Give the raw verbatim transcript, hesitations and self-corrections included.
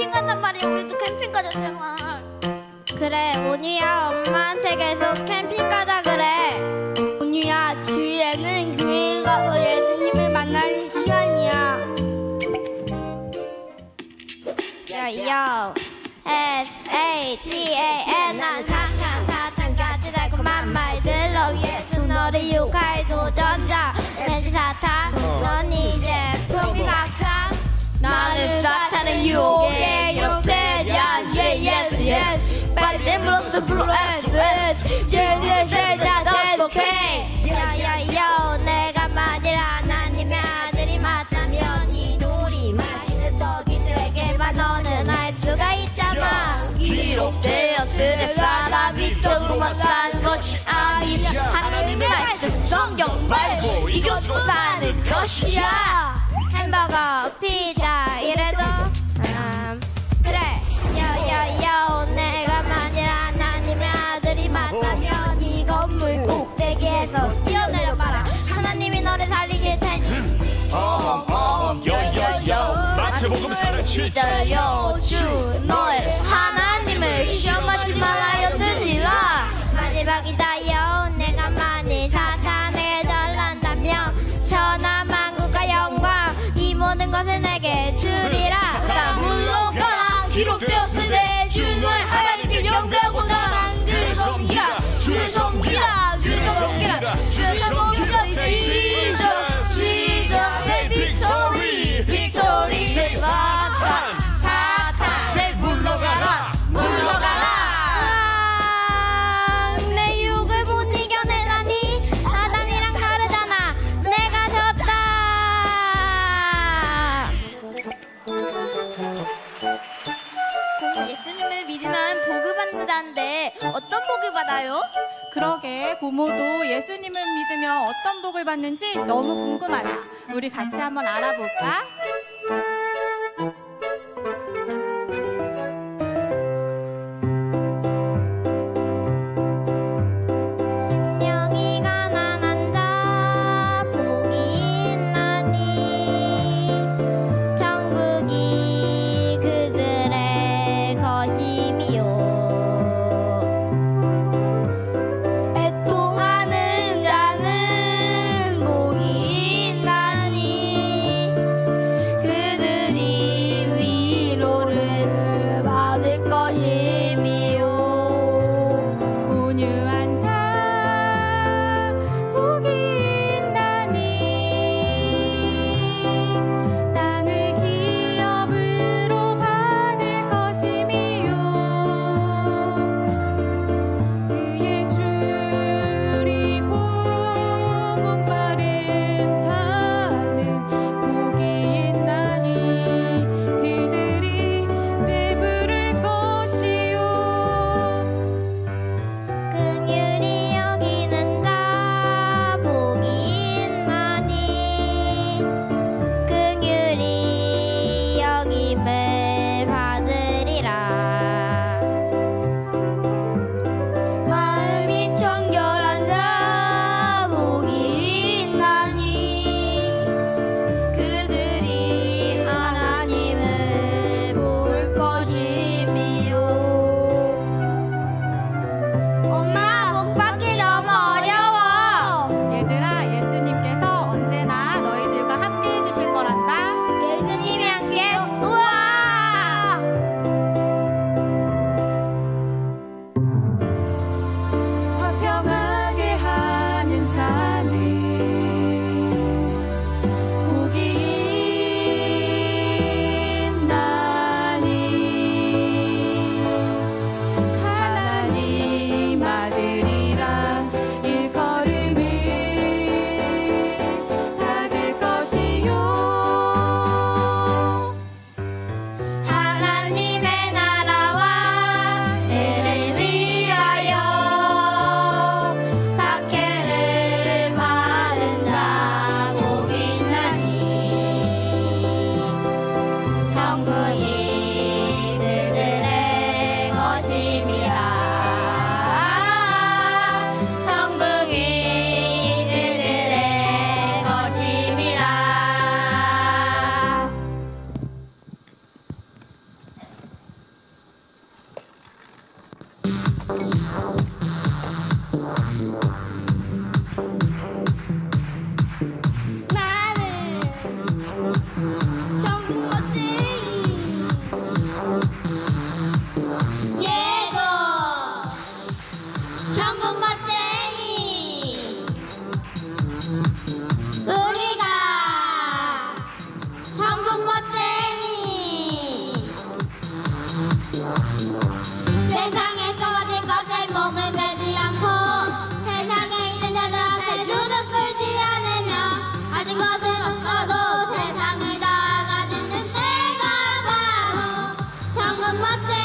캠핑 간단 말이야. 우리도 캠핑 가자 제발. 그래 온유야, 엄마한테 계속 캠핑 가자 그래. 온유야, 주일에는 교회 가서 예수님을 만나는 시간이야. 요 S A T A N 난 사탄 사탄같이 달콤한 말들로 예수 너를 유혹할 도전자 렌즈 사탄. 넌 이제 풍비 박사. 나는 사탄의 유혹에 이렇게 대한 죄 예수 예수. 빨리 렘블러스 불러 에스 에스. 제제제자 that's okay. 야야요 내가 만일 하나님의 아들이 맞다면 이 돌이 맛있는 떡이 되게만 너는 알 수가 있잖아. 기록되었으되 사람이 떡으로만 사는 것이 아니라 하나님의 말씀 성경 말고 이것으로 사는 것이야. 햄버거 피자 이래도 음, 그래. 야야요 내가 만일 하나님의 아들이 맞다면 이 건물 꼭대기에서 뛰어내려봐라. 하나님이 너를 살리실 테니. 어험 어험 여여여 마태복음 사 장 칠 절. 여 주 너의 하나님을 시험하지 말하였느니라. 마지막이다요 내가 만일 사탄에게 절란다면 천하만국과 영광 이 모든 것을 내게 주리라. 나 물러가라. 기록되었으되 주 너의 하나님을 경배하고 자랑 그를 섬기라. 주를 섬기라. 그를 섬기라. 주를 섬기라. Jesus Jesus say victory victory. 사탄 사탄 say 물러가라 물러가라. 아, 내 유혹을 못 이겨내다니. 아담이랑 다르잖아. 내가 졌다. 예수님을 믿으면 복을 받는다는데 어떤 복을 받아요? 그러게 고모도 예수님을 믿으면 어떤 복을 받는지 너무 궁금하다. 우리 같이 한번 알아볼까? 심령이 가난한 자 복이 있나니 천국이 그들의 것임이요. 애통하는 자는 복이 있나니 것 같아